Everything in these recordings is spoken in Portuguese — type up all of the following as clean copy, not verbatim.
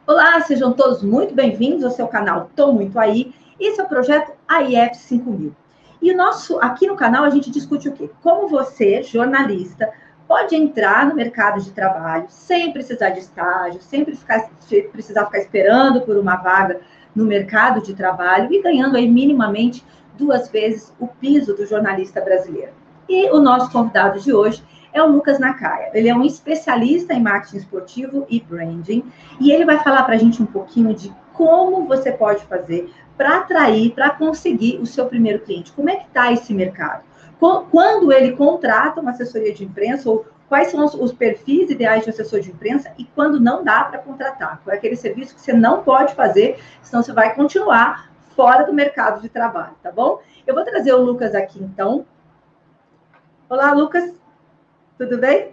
Olá, sejam todos muito bem-vindos ao seu canal Tô Muito Aí. Esse é o projeto AIF 5000. E aqui no canal a gente discute o quê? Como você, jornalista, pode entrar no mercado de trabalho sem precisar de estágio, sem precisar ficar esperando por uma vaga no mercado de trabalho e ganhando aí minimamente 2 vezes o piso do jornalista brasileiro. E o nosso convidado de hoje é o Lucas Nakaya. Ele é um especialista em marketing esportivo e branding, e ele vai falar para a gente um pouquinho de como você pode fazer para atrair, para conseguir o seu primeiro cliente. Como é que está esse mercado? Quando ele contrata uma assessoria de imprensa, ou quais são os perfis ideais de assessor de imprensa e quando não dá para contratar. Qual é aquele serviço que você não pode fazer, senão você vai continuar fora do mercado de trabalho, tá bom? Eu vou trazer o Lucas aqui, então. Olá, Lucas. Tudo bem?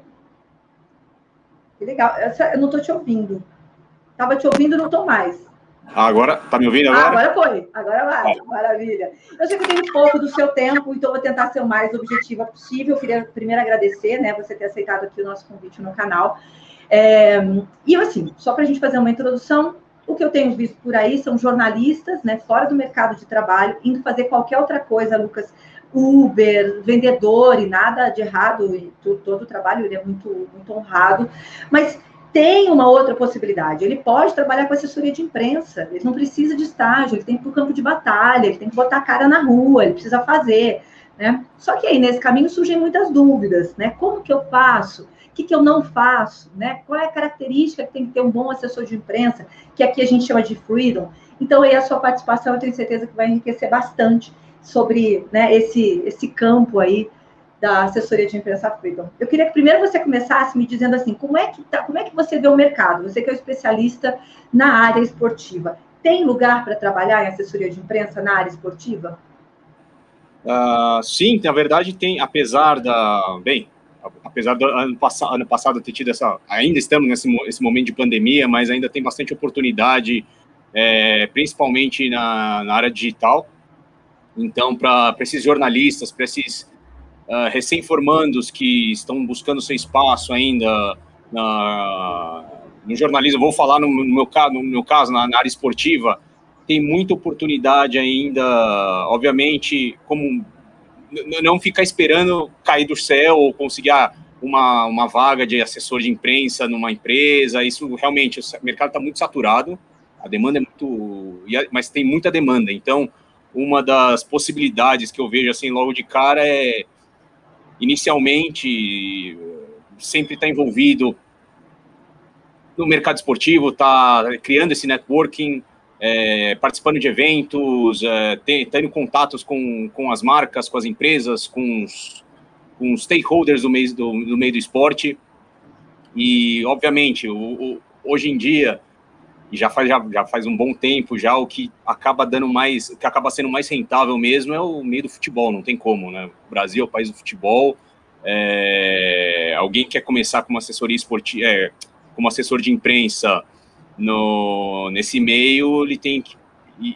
Que legal. Eu não estou te ouvindo. Estava te ouvindo, não estou mais. Agora, tá me ouvindo agora? Agora foi. Agora vai. Maravilha. Eu sei que tem um pouco do seu tempo, então vou tentar ser o mais objetiva possível. Eu queria primeiro agradecer, né, você ter aceitado aqui o nosso convite no canal. E assim, só para a gente fazer uma introdução, o que eu tenho visto por aí são jornalistas, né, fora do mercado de trabalho, indo fazer qualquer outra coisa, Lucas, Uber, vendedor, e nada de errado, e todo o trabalho ele é muito, muito honrado, mas tem uma outra possibilidade, ele pode trabalhar com assessoria de imprensa, ele não precisa de estágio, ele tem que ir para o campo de batalha, ele tem que botar a cara na rua, ele precisa fazer, né? Só que aí, nesse caminho, surgem muitas dúvidas, né? Como que eu faço? O que eu não faço? Né? Qual é a característica que tem que ter um bom assessor de imprensa, que aqui a gente chama de freedom? Então, aí a sua participação, eu tenho certeza que vai enriquecer bastante sobre, né, esse campo aí da assessoria de imprensa freedom. Eu queria que primeiro você começasse me dizendo assim, como é que você vê o mercado? Você que é um especialista na área esportiva. Tem lugar para trabalhar em assessoria de imprensa na área esportiva? Sim, na verdade tem, apesar do ano passado ter tido ainda estamos nesse momento de pandemia, mas ainda tem bastante oportunidade, principalmente na área digital. Então, para esses jornalistas, para esses recém-formandos que estão buscando seu espaço ainda no jornalismo, vou falar no meu caso, na área esportiva, tem muita oportunidade ainda, obviamente, como não ficar esperando cair do céu ou conseguir uma vaga de assessor de imprensa numa empresa. Isso realmente, o mercado está muito saturado, a demanda é muito, mas tem muita demanda. Então, uma das possibilidades que eu vejo assim logo de cara é, inicialmente, sempre estar envolvido no mercado esportivo, tá criando esse networking, participando de eventos, tendo contatos com as marcas, com as empresas, com os stakeholders do meio do esporte. E, obviamente, hoje em dia, e já faz um bom tempo já, o que acaba sendo mais rentável mesmo é o meio do futebol, não tem como, né? O Brasil é o país do futebol. Alguém quer começar como assessoria esportiva, como assessor de imprensa nesse meio, ele tem que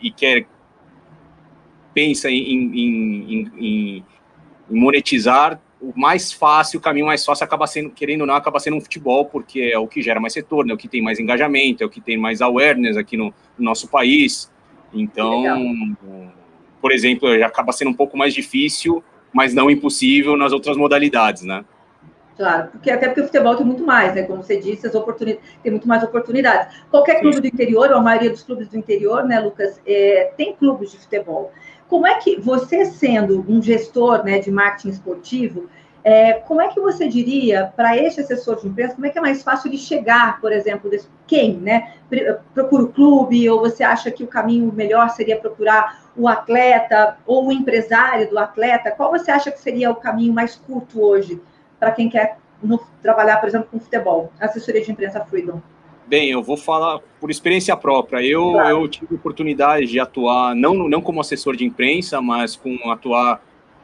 pensa em monetizar. O caminho mais fácil acaba sendo, querendo ou não, acaba sendo um futebol, porque é o que gera mais retorno, é o que tem mais engajamento, é o que tem mais awareness aqui no nosso país. Então, por exemplo, acaba sendo um pouco mais difícil, mas não impossível nas outras modalidades, né? Claro, até porque o futebol tem muito mais, né? Como você disse, tem muito mais oportunidades. Qualquer clube do interior, ou a maioria dos clubes do interior, né, Lucas, tem clubes de futebol. Como é que você, sendo um gestor, né, de marketing esportivo, como é que você diria para este assessor de imprensa, como é que é mais fácil ele chegar, por exemplo, quem, né? Procura o clube, ou você acha que o caminho melhor seria procurar o atleta ou o empresário do atleta? Qual você acha que seria o caminho mais curto hoje para quem quer trabalhar, por exemplo, com futebol, assessoria de imprensa freedom? Bem, eu vou falar por experiência própria. Eu tive oportunidade de atuar, não como assessor de imprensa, mas atuar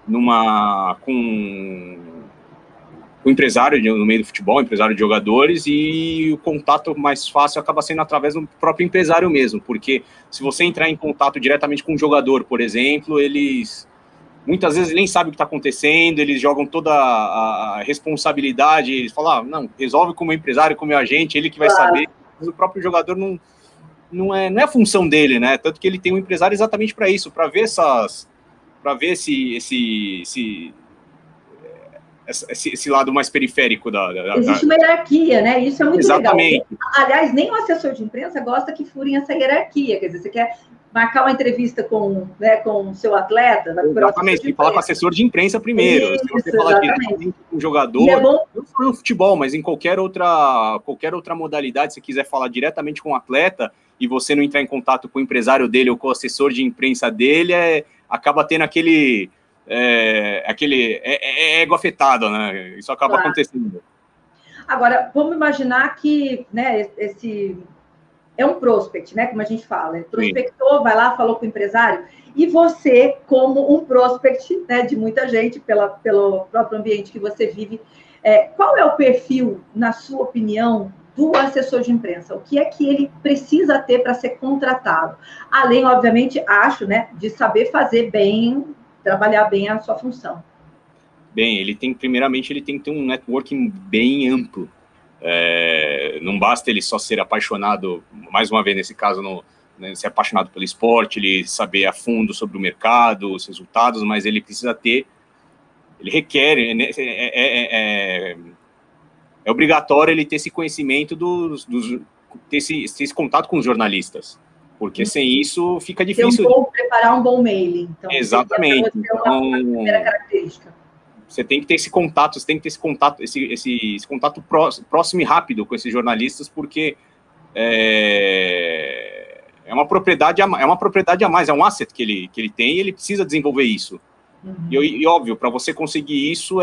com empresário no meio do futebol, empresário de jogadores, e o contato mais fácil acaba sendo através do próprio empresário mesmo, porque se você entrar em contato diretamente com um jogador, por exemplo, muitas vezes nem sabem o que está acontecendo, eles jogam toda a responsabilidade, eles falam, não, resolve como empresário, como agente, ele que vai saber, mas o próprio jogador não é a função dele, né? Tanto que ele tem um empresário exatamente para isso, para ver esse lado mais periférico Existe uma hierarquia, né? Isso é muito exatamente. legal. Aliás, nem o assessor de imprensa gosta que furem essa hierarquia. Quer dizer, você quer marcar uma entrevista com o seu atleta... Exatamente, tem que falar com o assessor de imprensa primeiro. Se você falar diretamente com o jogador, não só no futebol, mas em qualquer outra modalidade, se quiser falar diretamente com o atleta e você não entrar em contato com o empresário dele ou com o assessor de imprensa dele, acaba tendo aquele ego afetado, né? Isso acaba acontecendo. Agora, vamos imaginar que, né, esse é um prospect, né, como a gente fala. Ele prospectou, vai lá, falou com o empresário, e você, como um prospect, né, de muita gente, pelo próprio ambiente que você vive, qual é o perfil, na sua opinião, do assessor de imprensa? O que é que ele precisa ter para ser contratado? Além, obviamente, acho, né, de saber fazer bem, trabalhar bem a sua função. Bem, primeiramente, ele tem que ter um networking bem amplo. Não basta ele só ser apaixonado, mais uma vez, nesse caso, ser apaixonado pelo esporte, ele saber a fundo sobre o mercado, os resultados, mas ele precisa ter, ele requer, é obrigatório ele ter esse conhecimento ter esse contato com os jornalistas, porque sem isso fica difícil. Preparar um bom mailing. Então, exatamente. Então, uma primeira característica. Você tem que ter esse contato, esse contato próximo e rápido com esses jornalistas, porque é uma propriedade a mais, é um asset que ele tem e ele precisa desenvolver isso. E óbvio, para você conseguir isso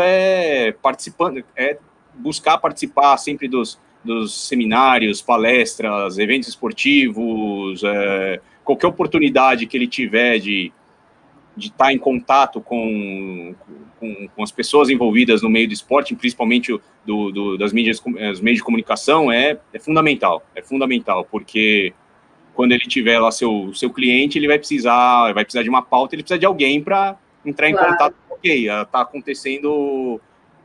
buscar participar sempre dos seminários, palestras, eventos esportivos, qualquer oportunidade que ele tiver de estar em contato com as pessoas envolvidas no meio do esporte, principalmente dos meios de comunicação, é fundamental, porque quando ele tiver lá seu cliente, ele vai precisar de uma pauta, ele precisa de alguém para entrar em contato. Ok, está acontecendo,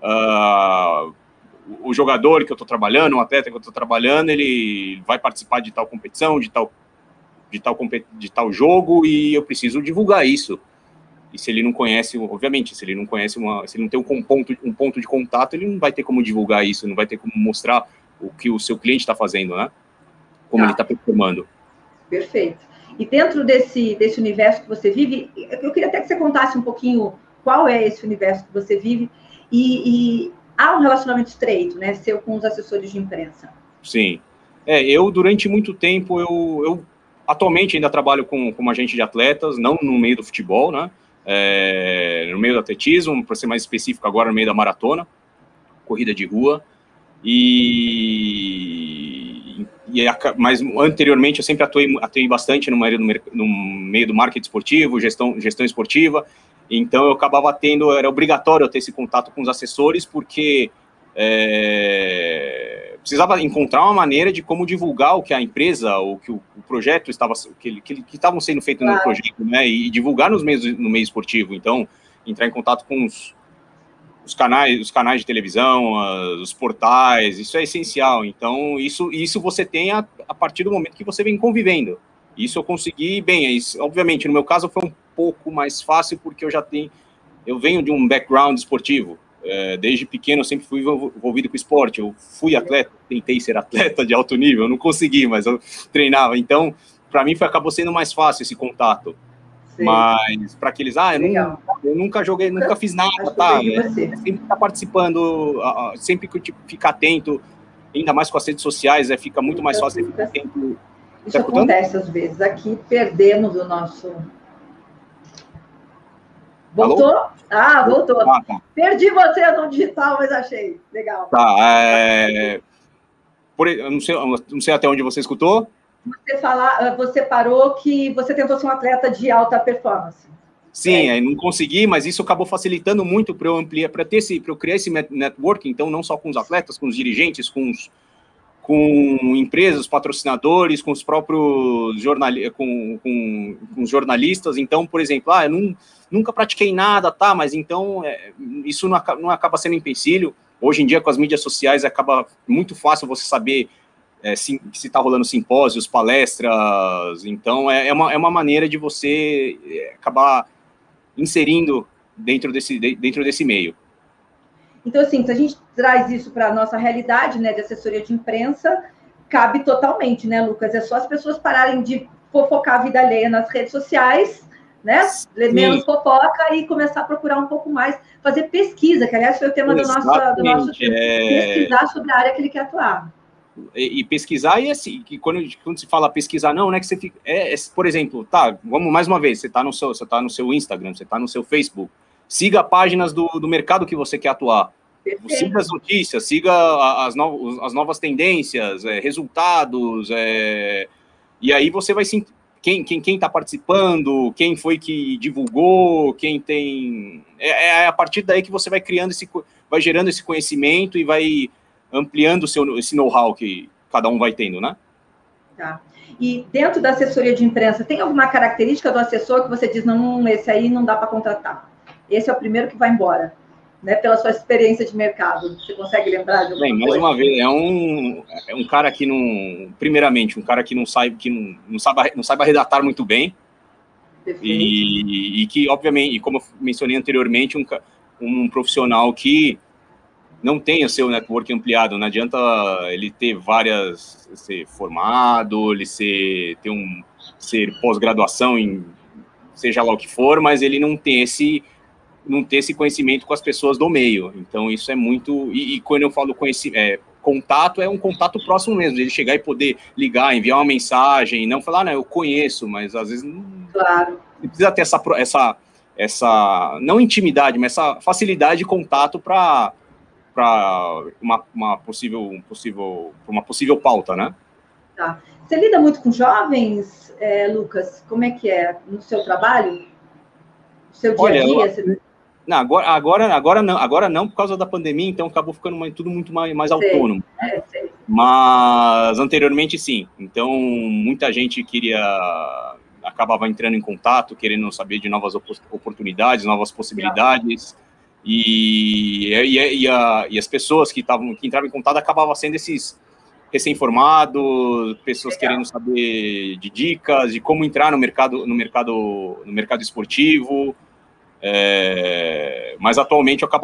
o jogador que eu estou trabalhando, o atleta que eu estou trabalhando, ele vai participar de tal competição, de tal jogo, e eu preciso divulgar isso. E se ele não conhece, obviamente, se ele não tem um ponto de contato, ele não vai ter como divulgar isso, não vai ter como mostrar o que o seu cliente está fazendo, né? Como ele está performando. Perfeito. E dentro desse universo que você vive, eu queria até que você contasse um pouquinho qual é esse universo que você vive, e há um relacionamento estreito, né, seu com os assessores de imprensa. Sim. Eu, durante muito tempo, eu atualmente ainda trabalho como agente de atletas, não no meio do futebol, né? No meio do atletismo, para ser mais específico agora, no meio da maratona, corrida de rua, mas anteriormente eu sempre atuei bastante no meio do marketing esportivo, gestão esportiva, então eu acabava era obrigatório eu ter esse contato com os assessores, porque precisava encontrar uma maneira de como divulgar o que a empresa, ou que o projeto que estavam sendo feitos no projeto, né, e divulgar no meio esportivo. Então, entrar em contato com os canais de televisão, os portais, isso é essencial. Então, isso você tem a partir do momento que você vem convivendo. Isso eu consegui bem. Obviamente, no meu caso foi um pouco mais fácil, porque eu venho de um background esportivo. Desde pequeno eu sempre fui envolvido com esporte. Eu fui atleta, tentei ser atleta de alto nível, eu não consegui, mas eu treinava. Então, para mim acabou sendo mais fácil esse contato. Sim. Mas para aqueles, eu nunca joguei, nunca fiz nada, tá? Sempre estar participando, sempre que ficar atento, ainda mais com as redes sociais, fica muito mais fácil ficar atento. Isso acontece às vezes. Aqui perdemos o nosso... Voltou? Alô? Voltou. Tá. Perdi você no digital, mas achei. Legal. Tá. Eu não sei até onde você escutou. Você parou que você tentou ser um atleta de alta performance. Sim, não consegui, mas isso acabou facilitando muito para eu ampliar, para eu criar esse networking, então não só com os atletas, com os dirigentes, com empresas, patrocinadores, com os próprios jornalistas. Então, por exemplo, eu nunca pratiquei nada, tá? Mas então isso não acaba sendo empecilho. Hoje em dia, com as mídias sociais, acaba muito fácil você saber se está rolando simpósios, palestras. Então, é uma maneira de você acabar inserindo dentro desse meio. Então, assim, se a gente traz isso para a nossa realidade, né, de assessoria de imprensa, cabe totalmente, né, Lucas? É só as pessoas pararem de fofocar a vida alheia nas redes sociais, né? Ler menos fofoca e começar a procurar um pouco mais, fazer pesquisa, que aliás foi o tema do nosso tempo, pesquisar sobre a área que ele quer atuar. E pesquisar, e assim, que quando se fala pesquisar, não é que você fica, por exemplo, tá, vamos mais uma vez, você tá no seu Instagram, você tá no seu Facebook, siga páginas do mercado que você quer atuar. Perfeito. Siga as notícias, siga as novas tendências, resultados, e aí você vai sentir quem está participando, quem foi que divulgou, quem tem... É a partir daí que você vai criando vai gerando esse conhecimento e vai ampliando esse know-how que cada um vai tendo, né? Tá. E dentro da assessoria de imprensa, tem alguma característica do assessor que você diz, não, esse aí não dá para contratar? Esse é o primeiro que vai embora, né? Pela sua experiência de mercado. Você consegue lembrar de alguma coisa? Mais uma vez, é um cara que não... Primeiramente, um cara que não saiba redatar muito bem. E que, obviamente, e como eu mencionei anteriormente, um profissional que não tenha seu network ampliado. Não adianta ele ter ser formado, ele ser pós-graduação em seja lá o que for, mas ele não ter esse conhecimento com as pessoas do meio. Então, isso é muito... E quando eu falo contato, é um contato próximo mesmo, ele chegar e poder ligar, enviar uma mensagem, não falar, não, eu conheço, mas às vezes... Claro. Precisa ter essa não intimidade, mas essa facilidade de contato para uma possível pauta, né? Tá. Você lida muito com jovens, Lucas? Como é que é no seu trabalho? No seu dia a dia? Não, agora não por causa da pandemia, então acabou ficando tudo muito mais autônomo. Sei. Mas anteriormente sim. Então muita gente acabava entrando em contato, querendo saber de novas oportunidades, novas possibilidades. E as pessoas que entravam em contato acabavam sendo esses recém-formados, pessoas querendo saber de dicas, de como entrar no mercado esportivo. Mas atualmente eu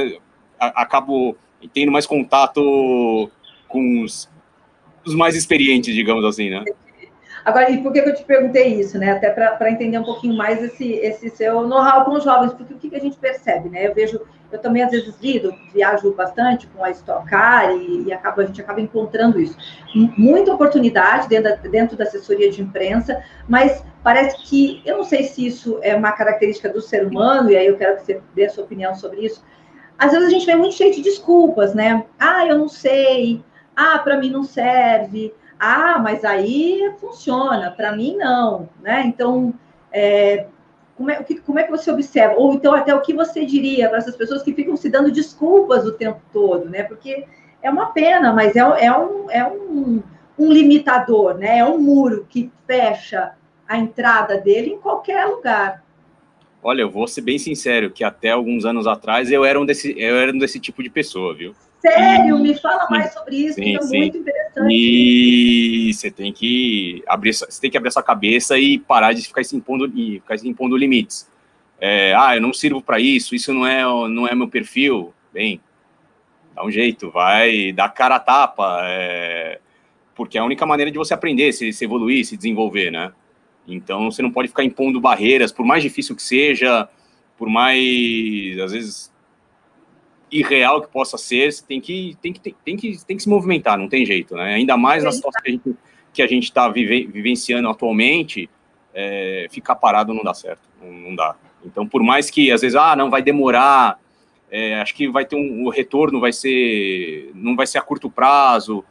acabo tendo mais contato com os mais experientes, digamos assim, né? Agora, e por que eu te perguntei isso, né? Até para entender um pouquinho mais esse seu know-how com os jovens, porque o que a gente percebe, né? Eu também às vezes viajo bastante com a Stock Car e a gente acaba encontrando isso. Muita oportunidade dentro da assessoria de imprensa, mas parece que, eu não sei se isso é uma característica do ser humano, e aí eu quero que você dê a sua opinião sobre isso. Às vezes a gente vem muito cheio de desculpas, né? Eu não sei. Para mim não serve. Mas aí funciona, para mim não, né? Então, como é que você observa? Ou então, até o que você diria para essas pessoas que ficam se dando desculpas o tempo todo, né? Porque é uma pena, mas é um limitador, né? É um muro que fecha a entrada dele em qualquer lugar. Olha, eu vou ser bem sincero, que até alguns anos atrás eu era um desse tipo de pessoa, viu? Sério? Me fala mais sobre isso, que é muito interessante. E você tem que abrir essa cabeça e parar de ficar se impondo limites. Eu não sirvo para isso não é meu perfil. Bem, dá um jeito, vai dar cara a tapa, porque é a única maneira de você aprender, se evoluir, se desenvolver, né? Então, você não pode ficar impondo barreiras, por mais difícil que seja, por mais, às vezes, irreal que possa ser, você tem que se movimentar, não tem jeito, né? Ainda mais na situação que a gente está vivenciando atualmente, ficar parado não dá certo, não dá. Então, por mais que, às vezes, não vai demorar, acho que vai ter o retorno não vai ser a curto prazo.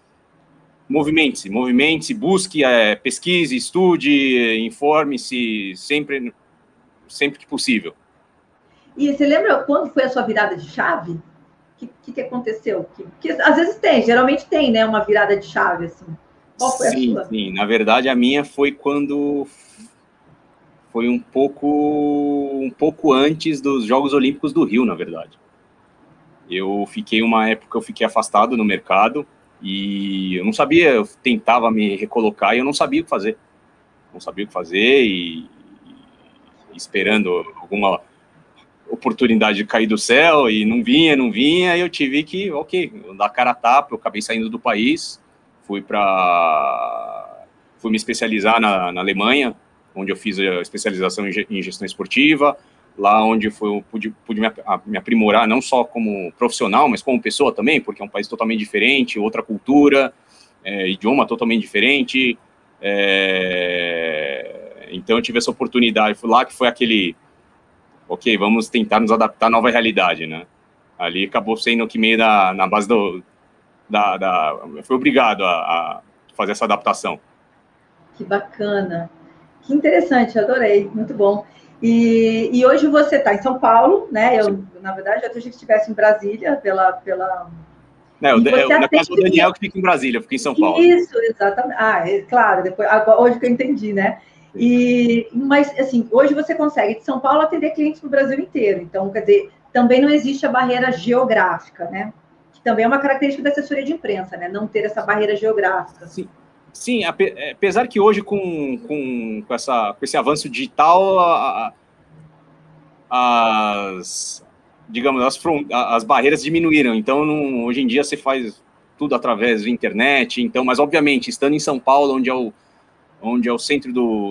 Movimente-se, busque, pesquise, estude, informe-se sempre que possível. E você lembra quando foi a sua virada de chave? O que aconteceu? Porque às vezes geralmente tem, né, uma virada de chave, assim. Qual foi a sua? Sim, na verdade a minha foi quando... Foi um pouco antes dos Jogos Olímpicos do Rio, na verdade. Uma época eu fiquei afastado no mercado, E eu não sabia, eu tentava me recolocar e eu não sabia o que fazer. Não sabia o que fazer e esperando alguma oportunidade de cair do céu e não vinha, e eu tive que, dar cara a tapa. Eu acabei saindo do país, fui me especializar na Alemanha, onde eu fiz a especialização em gestão esportiva, lá onde eu pude me aprimorar, não só como profissional, mas como pessoa também, porque é um país totalmente diferente, outra cultura, idioma totalmente diferente, então eu tive essa oportunidade, fui lá que foi aquele, vamos tentar nos adaptar à nova realidade, né? Ali acabou sendo que meio na base fui obrigado a fazer essa adaptação. Que bacana, que interessante, adorei, muito bom. E hoje você está em São Paulo, né? Na verdade, eu achei que estivesse em Brasília Na casa do Daniel, que fica em Brasília, eu fico em São Paulo. Isso, exatamente. Claro, hoje que eu entendi, né? Mas, assim, hoje você consegue, de São Paulo, atender clientes no Brasil inteiro. Então, quer dizer, também não existe a barreira geográfica, né? Que também é uma característica da assessoria de imprensa, né? Não ter essa barreira geográfica. Sim, apesar que hoje, com esse avanço digital, digamos, as barreiras diminuíram. Então, hoje em dia, você faz tudo através da internet. Então, mas, obviamente, estando em São Paulo, onde é o centro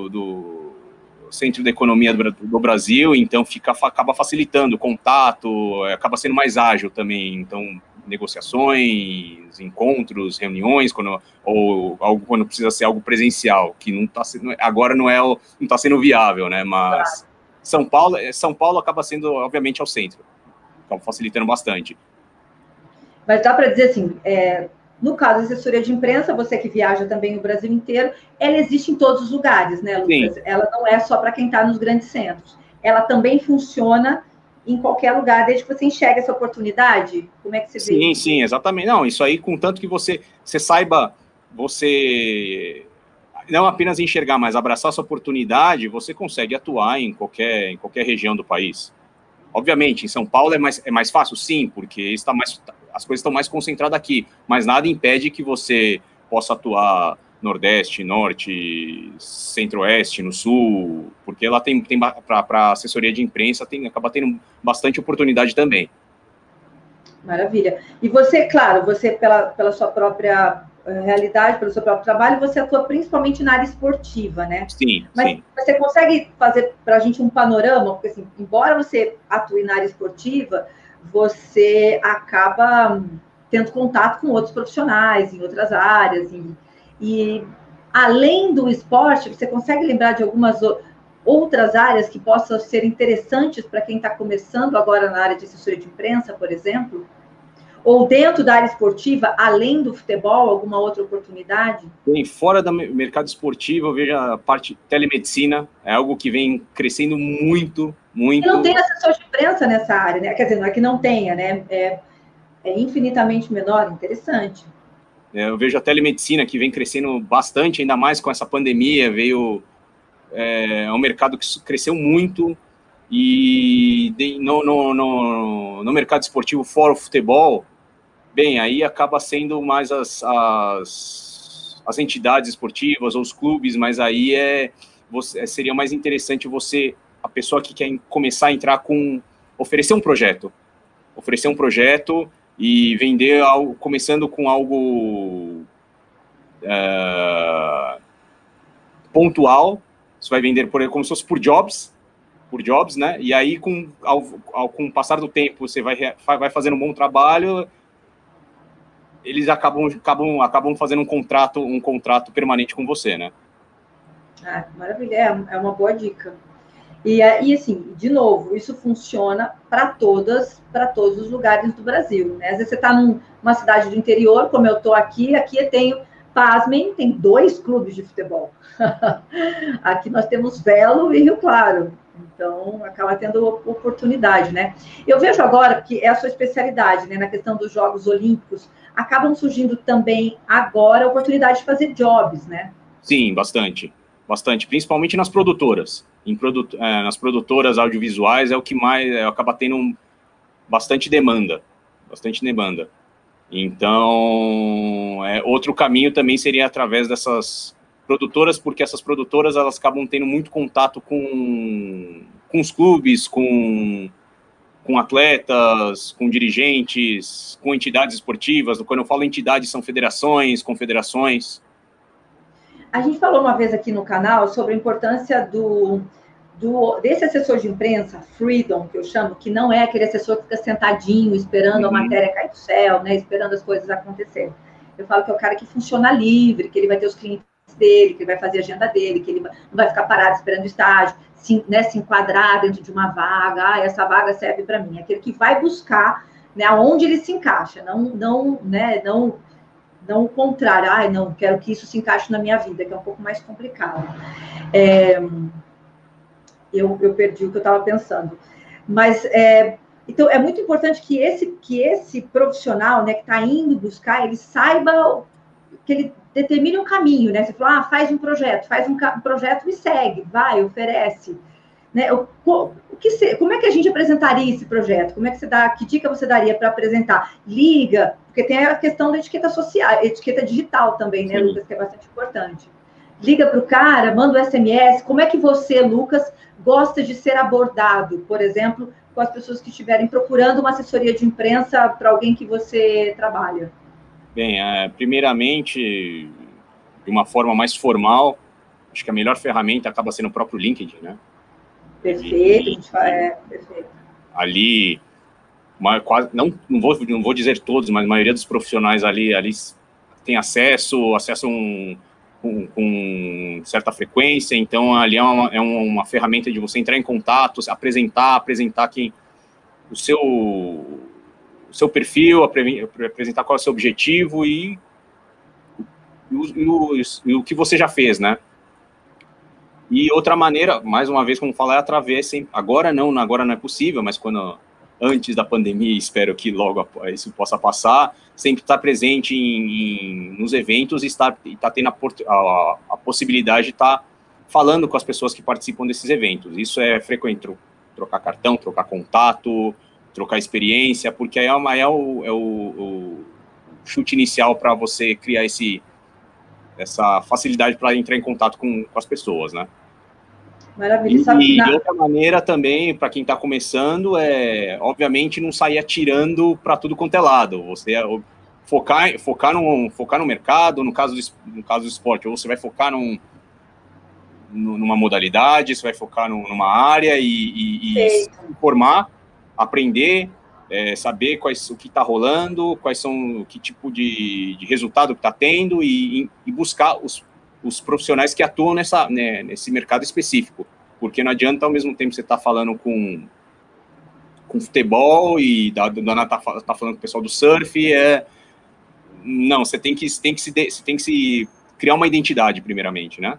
centro da economia do Brasil, então acaba facilitando o contato, acaba sendo mais ágil também. Então, negociações, encontros, reuniões, quando precisa ser algo presencial, que não está sendo, agora não está sendo viável, né? Mas claro. São Paulo acaba sendo, obviamente, ao centro, acaba facilitando bastante. Mas dá para dizer assim, no caso da assessoria de imprensa, você que viaja também no Brasil inteiro, ela existe em todos os lugares, né, Lucas? Sim. Ela não é só para quem está nos grandes centros. Ela também funciona em qualquer lugar, desde que você enxergue essa oportunidade. Como é que você vê isso? Sim, exatamente. Não, isso aí, contanto que você saiba, você não apenas enxergar, mas abraçar essa oportunidade, você consegue atuar em qualquer região do país. Obviamente, em São Paulo é mais fácil, sim, porque as coisas estão mais concentradas aqui, mas nada impede que você possa atuar Nordeste, Norte, Centro-Oeste, no Sul, porque ela tem para assessoria de imprensa, acaba tendo bastante oportunidade também. Maravilha. E você, claro, você pela sua própria realidade, pelo seu próprio trabalho, você atua principalmente na área esportiva, né? Sim, mas sim. Você consegue fazer para a gente um panorama? Porque, assim, embora você atue na área esportiva, você acaba tendo contato com outros profissionais em outras áreas. E além do esporte, você consegue lembrar de algumas outras áreas que possam ser interessantes para quem está começando agora na área de assessoria de imprensa, por exemplo? Ou dentro da área esportiva, além do futebol, alguma outra oportunidade? Bem, fora do mercado esportivo, eu vejo a parte telemedicina, é algo que vem crescendo muito. E não tem assessor de imprensa nessa área, né? Quer dizer, não é que não tenha, né? É infinitamente menor, interessante. Eu vejo a telemedicina que vem crescendo bastante, ainda mais com essa pandemia, é um mercado que cresceu muito, e no mercado esportivo, fora o futebol, bem, aí acaba sendo mais as entidades esportivas ou os clubes, mas aí seria mais interessante a pessoa que quer começar a entrar oferecer um projeto e vender algo, começando com algo pontual. Você vai vender como se fosse por jobs, né? E aí, com o passar do tempo, você vai fazendo um bom trabalho, eles acabam fazendo um contrato permanente com você, né? Maravilha, é uma boa dica. E assim, de novo, isso funciona para todos os lugares do Brasil, né? Às vezes você está numa cidade do interior, como eu estou aqui eu tenho, pasmem, tem 2 clubes de futebol. Aqui nós temos Velo e Rio Claro, então acaba tendo oportunidade, né? Eu vejo agora que é a sua especialidade, né? Na questão dos Jogos Olímpicos, acabam surgindo também agora a oportunidade de fazer jobs, né? Sim, bastante, principalmente nas produtoras. Nas produtoras audiovisuais é o que mais acaba tendo bastante demanda. Então, outro caminho também seria através dessas produtoras, porque essas produtoras, elas acabam tendo muito contato com os clubes, com atletas, com dirigentes, com entidades esportivas. Quando eu falo entidades, são federações, confederações. A gente falou uma vez aqui no canal sobre a importância desse assessor de imprensa, freedom, que eu chamo, que não é aquele assessor que fica sentadinho, esperando a matéria cair do céu, né, esperando as coisas acontecerem. Eu falo que é o cara que funciona livre, que ele vai ter os clientes dele, que ele vai fazer a agenda dele, que ele não vai ficar parado esperando o estágio, se enquadrar dentro de uma vaga, essa vaga serve para mim. Aquele que vai buscar, né, onde ele se encaixa, não o contrário, não, quero que isso se encaixe na minha vida, que é um pouco mais complicado. Eu perdi o que eu estava pensando. Mas, então, é muito importante que esse profissional, né, que está indo buscar, ele saiba, que ele determine um caminho, né? Você falou, faz um projeto e segue, vai, oferece. Né? Como é que a gente apresentaria esse projeto? Que dica você daria para apresentar? Liga, porque tem a questão da etiqueta social, etiqueta digital também, né, Lucas, que é bastante importante. Liga para o cara, manda um SMS. Como é que você, Lucas, gosta de ser abordado, por exemplo, com as pessoas que estiverem procurando uma assessoria de imprensa para alguém que você trabalha? Bem, primeiramente, de uma forma mais formal, acho que a melhor ferramenta acaba sendo o próprio LinkedIn, né? Perfeito, perfeito. Ali, quase, não vou dizer todos, mas a maioria dos profissionais ali tem acesso com certa frequência, então ali é uma ferramenta de você entrar em contato, apresentar o seu perfil, apresentar qual é o seu objetivo e o que você já fez, né? E outra maneira, mais uma vez, como falar, é através, agora não é possível, mas antes da pandemia, espero que logo isso possa passar, sempre estar presente nos eventos e estar tendo a possibilidade de estar falando com as pessoas que participam desses eventos. Isso é frequente, trocar cartão, trocar contato, trocar experiência, porque aí é o chute inicial para você criar essa facilidade para entrar em contato com as pessoas, né? Maravilha. E de outra maneira também, para quem está começando, obviamente não sair atirando para tudo quanto é lado. Você focar no mercado, no caso do esporte, ou você vai focar numa modalidade, você vai focar numa área e se formar, aprender, saber o que está rolando, que tipo de resultado que está tendo e buscar os profissionais que atuam nesse mercado específico, porque não adianta ao mesmo tempo você estar falando com futebol e da Ana tá falando com o pessoal do surf, não, você tem que se criar uma identidade primeiramente, né?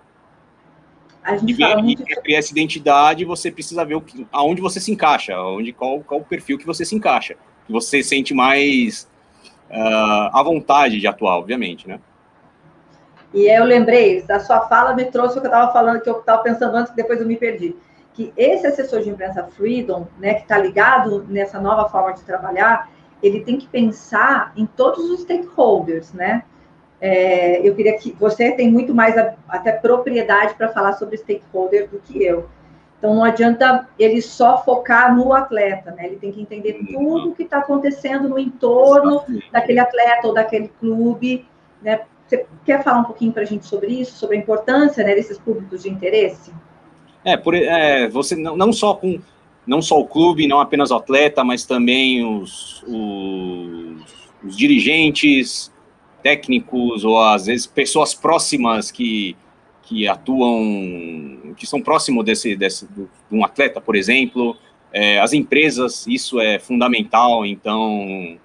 E para criar essa identidade, você precisa ver aonde você se encaixa, qual o perfil que você se encaixa, que você sente mais à vontade de atuar, obviamente, né? E eu lembrei, da sua fala me trouxe o que eu estava falando, que eu estava pensando antes, que depois eu me perdi. Que esse assessor de imprensa freedom, né, que está ligado nessa nova forma de trabalhar, ele tem que pensar em todos os stakeholders, né? Eu queria que você tem muito mais até propriedade para falar sobre stakeholder do que eu. Então, não adianta ele só focar no atleta, né? Ele tem que entender tudo o que está acontecendo no entorno daquele atleta ou daquele clube, né? Você quer falar um pouquinho para a gente sobre isso, sobre a importância, né, desses públicos de interesse? Você não só o clube, não apenas o atleta, mas também os dirigentes, técnicos, ou às vezes pessoas próximas que atuam, que são próximos de um atleta, por exemplo, as empresas, isso é fundamental. Então,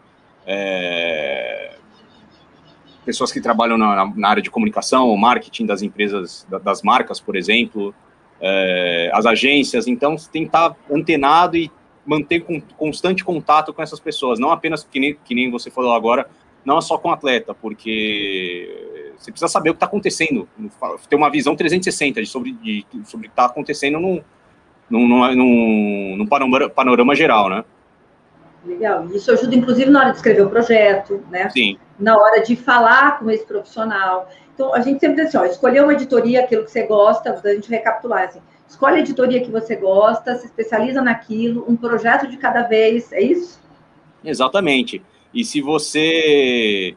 pessoas que trabalham na área de comunicação, ou marketing das empresas, das marcas, por exemplo, as agências. Então, você tem que estar antenado e manter constante contato com essas pessoas, não apenas, que nem você falou agora, não é só com o atleta, porque você precisa saber o que está acontecendo, ter uma visão 360 sobre o que está acontecendo num panorama geral, né? Legal. Isso ajuda, inclusive, na hora de escrever o projeto, né? Sim. Na hora de falar com esse profissional. Então, a gente sempre diz assim, ó, escolher uma editoria, aquilo que você gosta, a gente recapitular, assim, escolhe a editoria que você gosta, se especializa naquilo, um projeto de cada vez, é isso? Exatamente. E se você...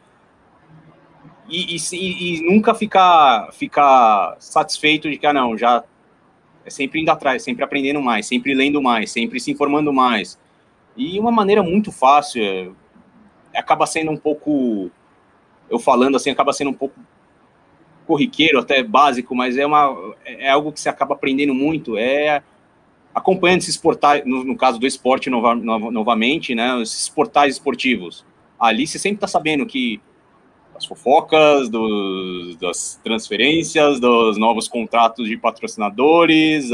E nunca ficar satisfeito de que, não, já é sempre indo atrás, sempre aprendendo mais, sempre lendo mais, sempre se informando mais. E uma maneira muito fácil, acaba sendo um pouco, eu falando assim, acaba sendo um pouco corriqueiro, até básico, mas é algo que você acaba aprendendo muito, acompanhando esses portais, no caso do esporte novamente, né, esses portais esportivos. Ali você sempre está sabendo que as fofocas, das transferências, dos novos contratos de patrocinadores,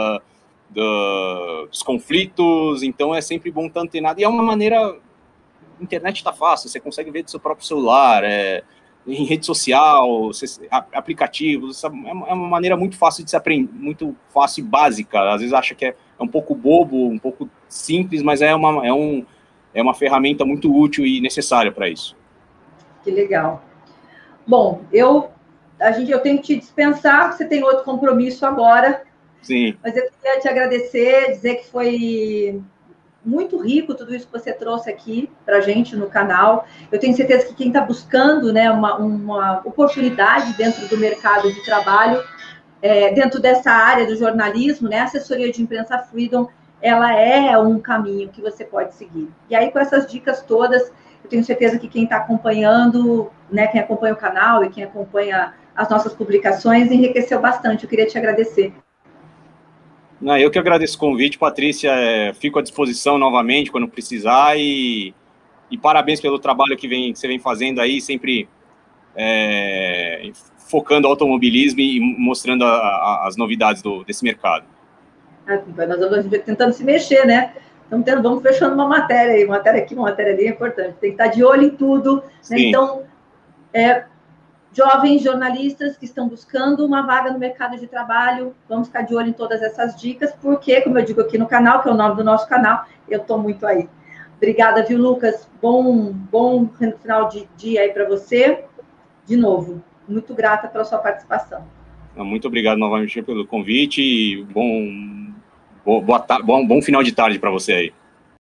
dos conflitos, então é sempre bom estar antenado, e é uma maneira, a internet está fácil, você consegue ver do seu próprio celular, em rede social, aplicativos, é uma maneira muito fácil de se aprender, muito fácil e básica, às vezes acha que é um pouco bobo, um pouco simples, mas é uma ferramenta muito útil e necessária para isso. Que legal. Bom, eu tenho que te dispensar, porque você tem outro compromisso agora. Sim. Mas eu queria te agradecer, dizer que foi muito rico tudo isso que você trouxe aqui para a gente no canal. Eu tenho certeza que quem está buscando, né, uma oportunidade dentro do mercado de trabalho, dentro dessa área do jornalismo, né, a assessoria de imprensa Freedom, ela é um caminho que você pode seguir. E aí, com essas dicas todas, eu tenho certeza que quem está acompanhando, né, quem acompanha o canal e quem acompanha as nossas publicações, enriqueceu bastante. Eu queria te agradecer. Eu que agradeço o convite, Patrícia, fico à disposição novamente quando precisar, e parabéns pelo trabalho que você vem fazendo aí, sempre focando o automobilismo e mostrando as novidades desse mercado. Nós vamos tentando se mexer, né? Vamos fechando uma matéria aí, uma matéria aqui, uma matéria ali, é importante. Tem que estar de olho em tudo, né? Então, jovens jornalistas que estão buscando uma vaga no mercado de trabalho, vamos ficar de olho em todas essas dicas, porque, como eu digo aqui no canal, que é o nome do nosso canal, eu estou muito aí. Obrigada, viu, Lucas? Bom final de dia aí para você. De novo, muito grata pela sua participação. Muito obrigado novamente pelo convite e bom final de tarde para você aí.